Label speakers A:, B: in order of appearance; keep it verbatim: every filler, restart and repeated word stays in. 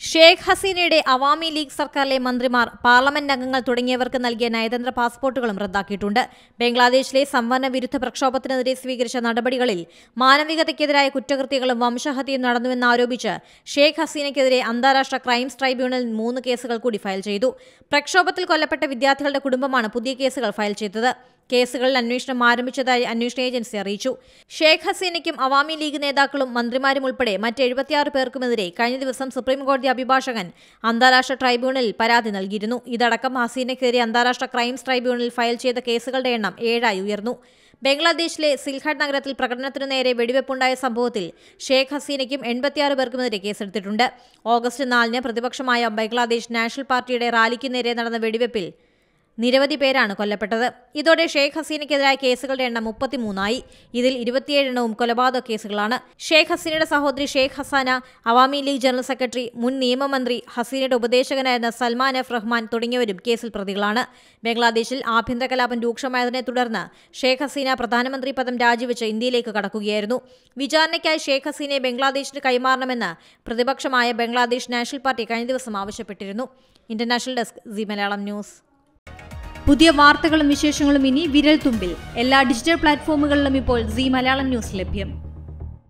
A: ഷേഖ് ഹസീനയുടെ അവാമി ലീഗ് സർക്കാരിലെ മന്ത്രിമാർ, പാർലമെന്റ് അംഗങ്ങൾ തുടങ്ങിയവർക്ക് നൽകിയ നയതന്ത്ര പാസ്പോർട്ടുകളും റദ്ദാക്കിയിട്ടുണ്ട്. ബംഗ്ലാദേശിലെ സംവരണ വിരുദ്ധ പ്രക്ഷോഭത്തിനെതിരെ സ്വീകരിച്ച നടപടികളിൽ മാനവികതയ്ക്കെതിരായ കുറ്റകൃത്യങ്ങളും വംശഹത്യയും നടന്നുവെന്നാരോപിച്ച് ഷേഖ് ഹസീനയ്ക്കെതിരെ അന്താരാഷ്ട്ര ക്രൈംസ് ട്രൈബ്യൂണൽ മൂന്ന് കേസുകൾ കൂടി ഫയൽ ചെയ്തു. പ്രക്ഷോഭത്തിൽ കൊല്ലപ്പെട്ട വിദ്യാർത്ഥികളുടെ കുടുംബമാണ് പുതിയ കേസുകൾ ഫയൽ ചെയ്തത്. കേസുകളിൽ അന്വേഷണം ആരംഭിച്ചതായി അന്വേഷണ ഏജൻസി അറിയിച്ചു. ഷേഖ് ഹസീനയ്ക്കും അവാമി ലീഗ് നേതാക്കളും മന്ത്രിമാരും ഉൾപ്പെടെ മറ്റ് എഴുപത്തിയാറ് പേർക്കുമെതിരെ കഴിഞ്ഞ ദിവസം സുപ്രീംകോടതി അഭിഭാഷകൻ അന്താരാഷ്ട്ര ട്രൈബ്യൂണലിൽ പരാതി നൽകിയിരുന്നു. ഇതടക്കം ഹസീനയ്ക്കെതിരെ അന്താരാഷ്ട്ര ക്രൈംസ് ട്രൈബ്യൂണലിൽ ഫയൽ ചെയ്ത കേസുകളുടെ എണ്ണം ഏഴായി ഉയർന്നു. ബംഗ്ലാദേശിലെ സിൽഹട്ട് നഗരത്തിൽ പ്രകടനത്തിനു നേരെ വെടിവെപ്പുണ്ടായ സംഭവത്തിൽ ഷേഖ് ഹസീനയ്ക്കും എൺപത്തിയാറ് പേർക്കുമെതിരെ കേസെടുത്തിട്ടുണ്ട്. ഓഗസ്റ്റ് നാലിന് പ്രതിപക്ഷമായ ബംഗ്ലാദേശ് നാഷണൽ പാർട്ടിയുടെ റാലിക്ക് നേരെ നടന്ന വെടിവെപ്പിൽ നിരവധി പേരാണ് കൊല്ലപ്പെട്ടത്. ഇതോടെ ഷേഖ് ഹസീനയ്ക്കെതിരായ കേസുകളുടെ എണ്ണം മുപ്പത്തിമൂന്നായി. ഇതിൽ ഇരുപത്തിയേഴ് എണ്ണവും കൊലപാതക കേസുകളാണ്. ഷേഖ് ഹസീനയുടെ സഹോദരി ഷേഖ് ഹസാന, അവാമി ലീഗ് ജനറൽ സെക്രട്ടറി, മുൻ നിയമമന്ത്രി, ഹസീനയുടെ ഉപദേശകനായിരുന്ന സൽമാൻ എഫ് റഹ്മാൻ തുടങ്ങിയവരും കേസിൽ പ്രതികളാണ്. ബംഗ്ലാദേശിൽ ആഭ്യന്തര കലാപം രൂക്ഷമായതിനെ തുടർന്ന് ഷേഖ് ഹസീന പ്രധാനമന്ത്രി പദം രാജിവെച്ച് ഇന്ത്യയിലേക്ക് കടക്കുകയായിരുന്നു. വിചാരണയ്ക്കായി ഷേഖ് ഹസീനയെ ബംഗ്ലാദേശിന് കൈമാറണമെന്ന് പ്രതിപക്ഷമായ ബംഗ്ലാദേശ് നാഷണൽ പാർട്ടി കഴിഞ്ഞ ദിവസം ആവശ്യപ്പെട്ടിരുന്നു. International desk, C Malayalam news.
B: പുതിയ വാർത്തകളും വിശേഷങ്ങളും ഇനി വിരൽ തുമ്പിൽ. എല്ലാ ഡിജിറ്റൽ പ്ലാറ്റ്ഫോമുകളിലും ഇപ്പോൾ സി മലയാളം ന്യൂസ് ലഭ്യം.